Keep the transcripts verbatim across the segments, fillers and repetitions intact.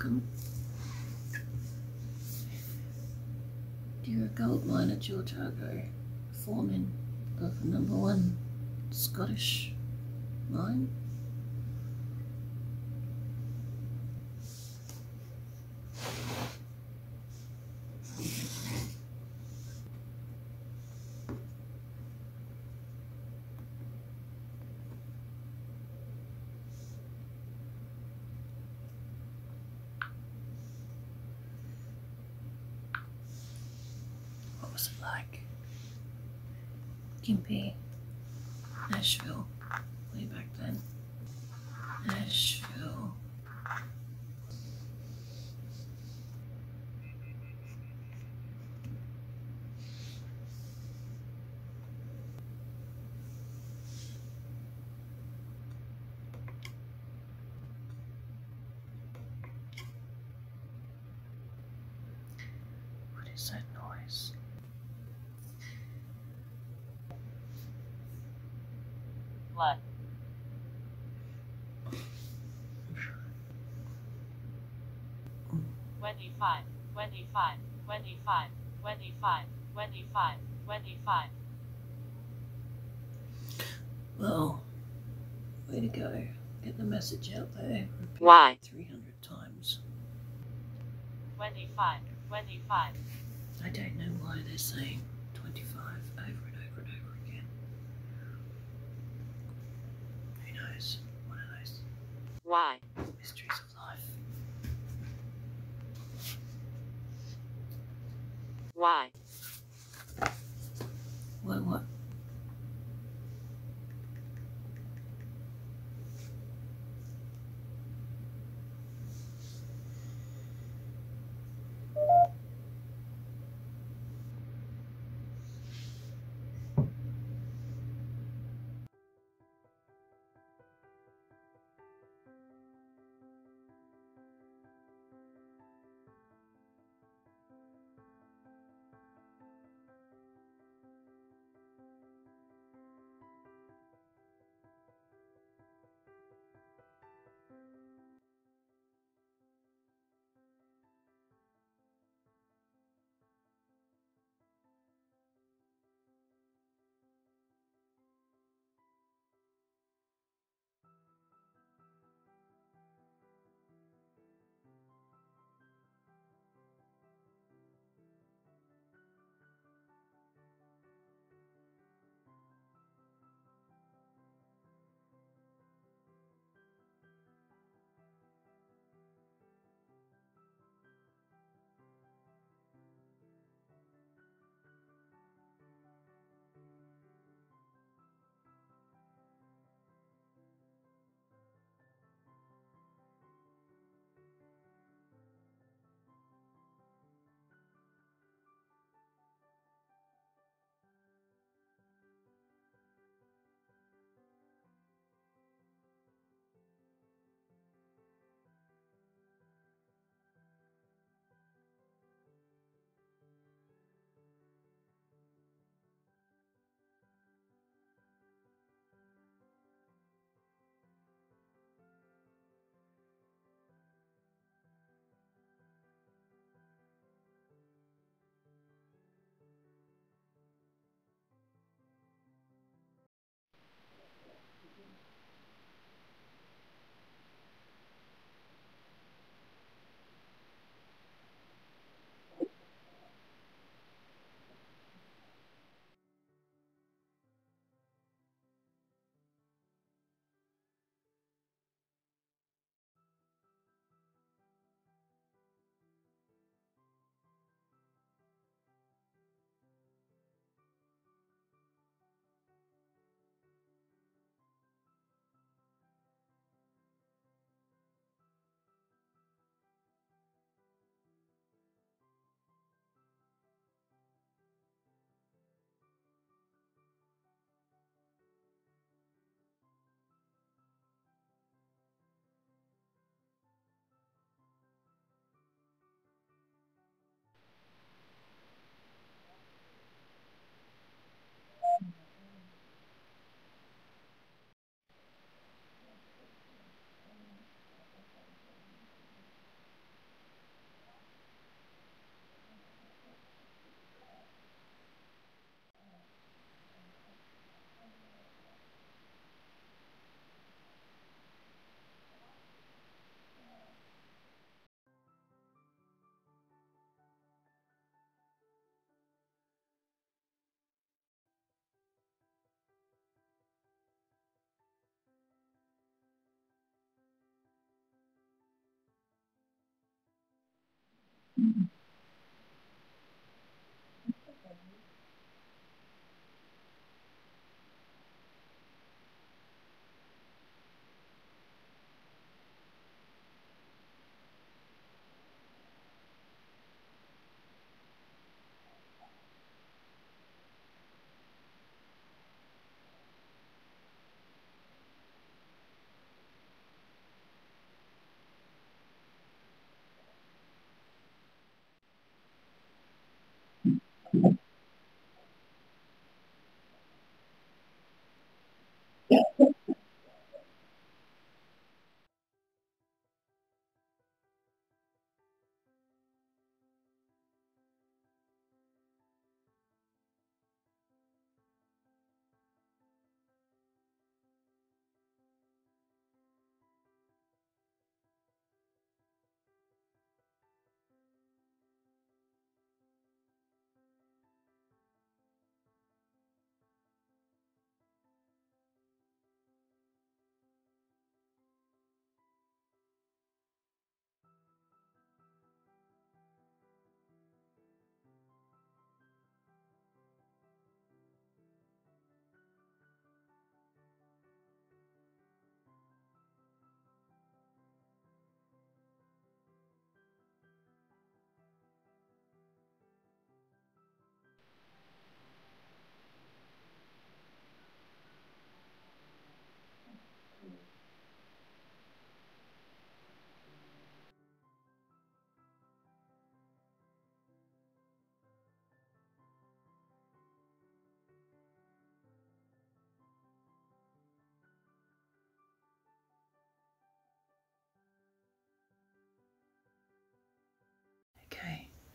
welcome. Dear gold miner George Argo, foreman of number one Scottish mine. What was it like? Gimpy, Nashville, way back then. Nashville. What is that noise? Blood. Twenty-five, twenty-five, twenty-five, twenty-five, twenty-five, twenty-five. Well, way to go. Get the message out there. Repeat Why? three hundred times. Twenty-five, twenty-five. I don't know why they're saying twenty-five over and over and over again. Who knows? One of those Why? mysteries of life. Why? What, what?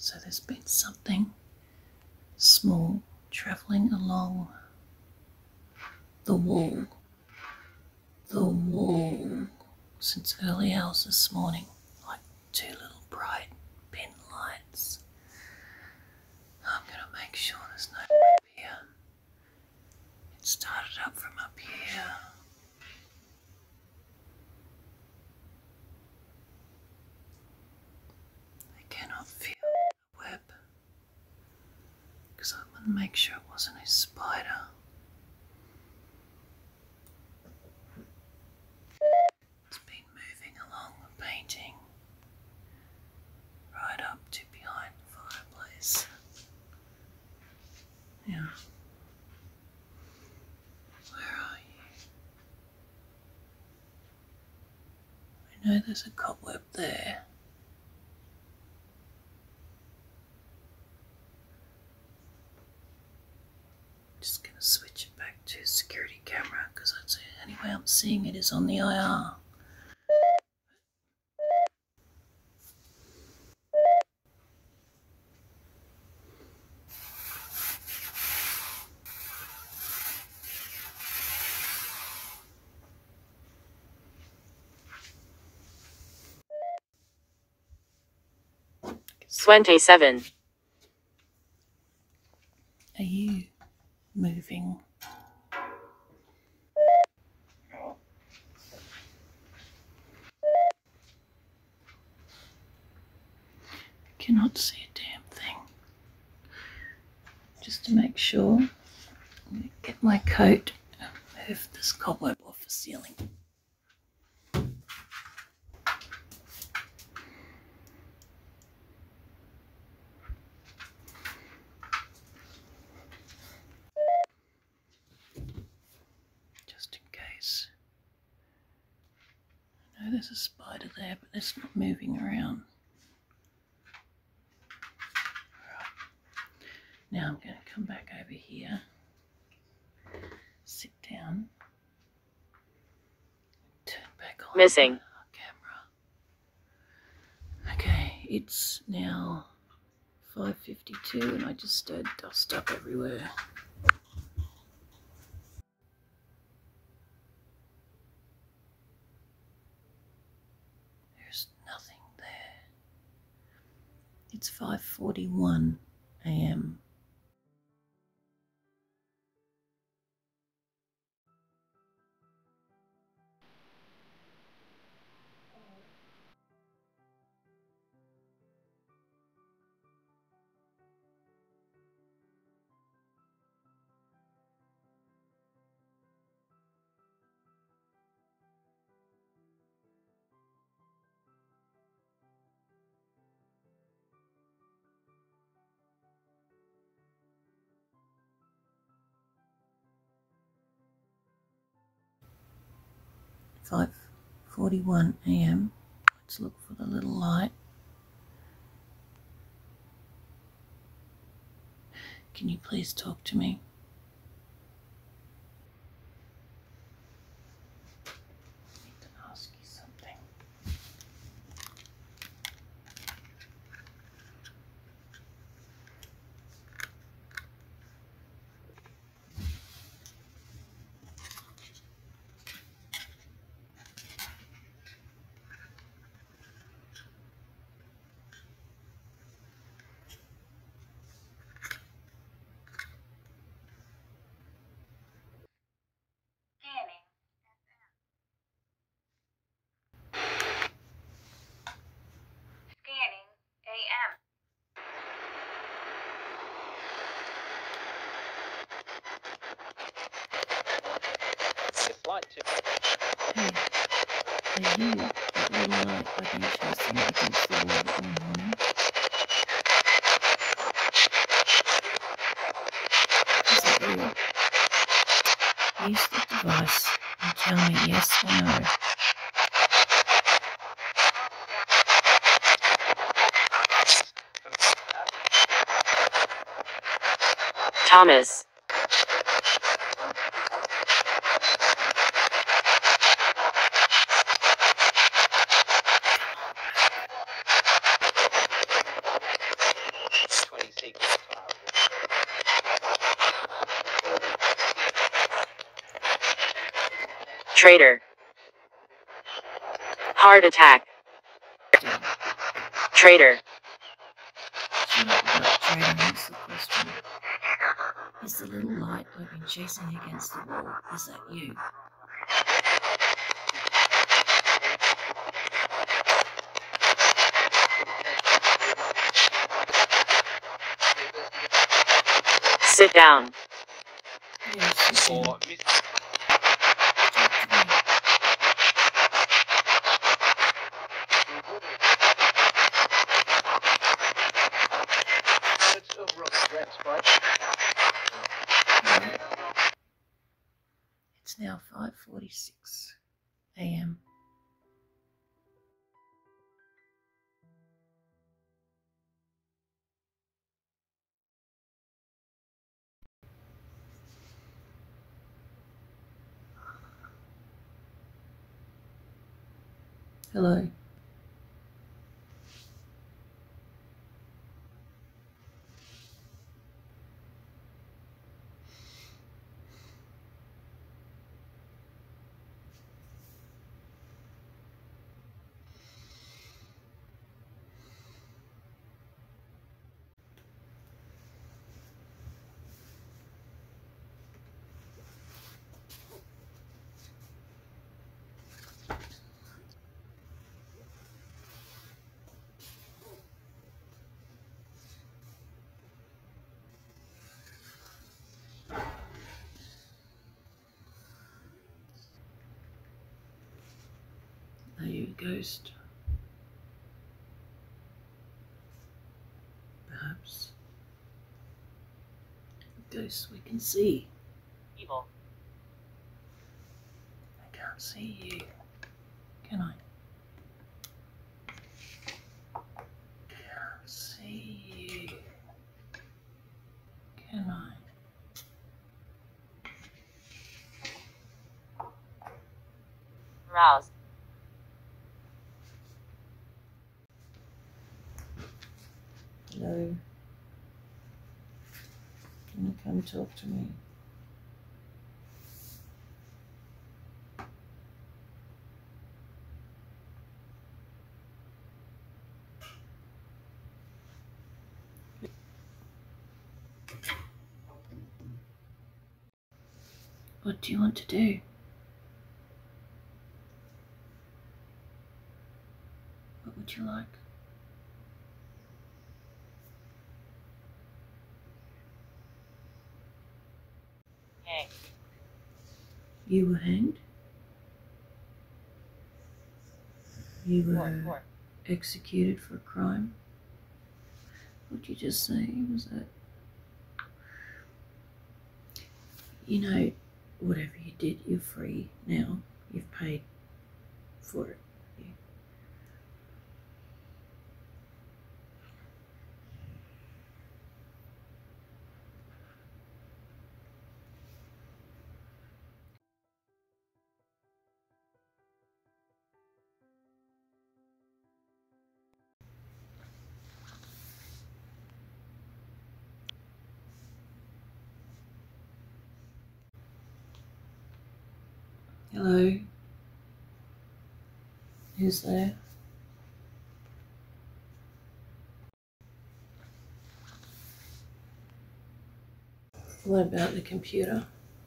So there's been something small travelling along the wall, the wall, since early hours this morning, like two little bright pin lights. I'm gonna make sure there's no up here. It started up from up here. I cannot feel the web because I want to make sure it wasn't a spider. It's been moving along the painting right up to behind the fireplace. Yeah. Where are you? I know there's a cobweb there. Just gonna switch it back to security camera because that's the only way I'm seeing it is on the I R. twenty-seven. Are you moving? I cannot see a damn thing. Just to make sure, I'm gonna get my coat and move this cobweb off the ceiling. Just in case. I know there's a spider there, but it's not moving around. Now I'm going to come back over here, sit down, turn back on Missing. the camera. Okay, it's now five fifty-two and I just stirred dust up everywhere. There's nothing there. It's five forty-one a m five forty-one a m Let's look for the little light. Can you please talk to me? I need to ask you something. Hey, are you that little light I've been chasing against the wall all morning? Is it you? Use the device and tell me yes or no. Thomas. Traitor. Heart attack. Dead. Traitor. Shut up about trading, answer the question. Is the little light I've been chasing against the wall, is that you? Sit down. Yes, sit down. Talk to me. Right. It's now five forty-six a m Hello. Are you a ghost? Perhaps. A ghost we can see. Evil. I can't see you. Can I? Can't see you. Can I? Rouse. Hello. Can you come talk to me? What do you want to do? What would you like? Hey. You were hanged? You were Four, four. executed for a crime? What did you just say? Was that? You know, whatever you did, you're free now. You've paid for it. Hello? Who's there? What about the computer?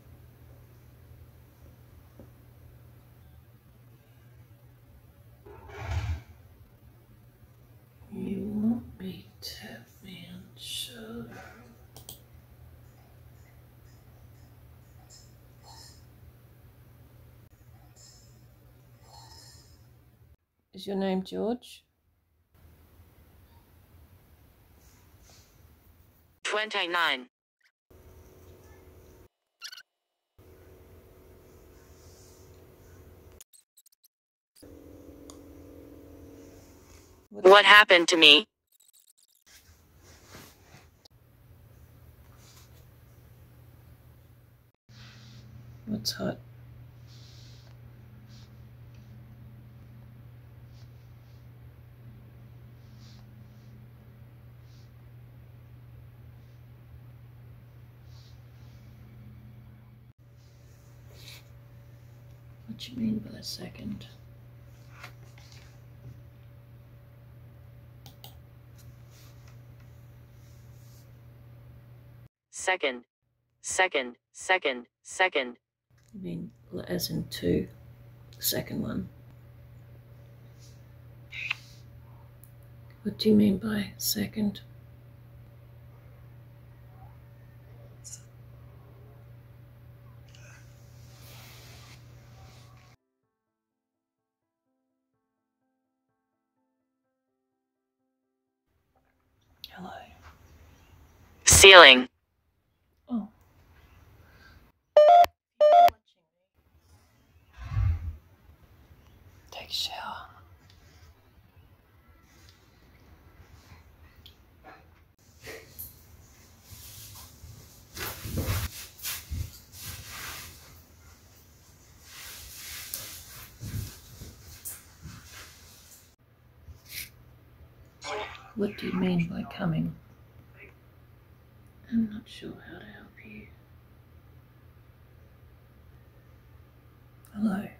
You want me to tap me on the shoulder? Is your name George? Twenty-nine. What's, What happened to me? what's hot? What do you mean by second? Second. Second. Second. Second. You mean as in two? The second one. What do you mean by second? Hello. Ceiling. Oh. Take a shower. What do you mean by coming? I'm not sure how to help you. Hello.